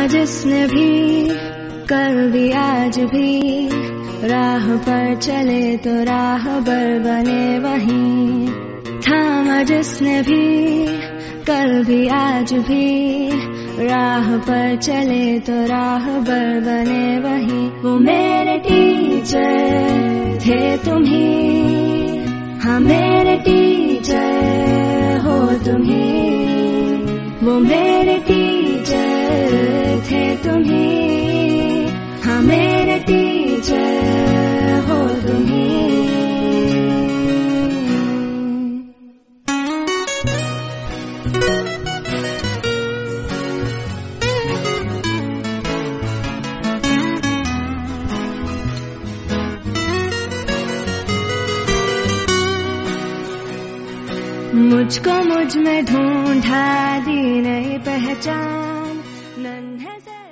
जिसने भी कल भी आज भी राह पर चले तो राहबर बने वहीं। थामा जिसने भी कल भी आज भी राह पर चले तो राहबर बने वहीं। वो मेरे टीचर थे तुम ही, हाँ मेरे टीचर हो तुम ही। वो मेरे टीचर थे तुम ही, हाँ मेरे टीचर हो तुम ही। मुझको मुझ में ढूंढा दी नई पहचान, नन्हे से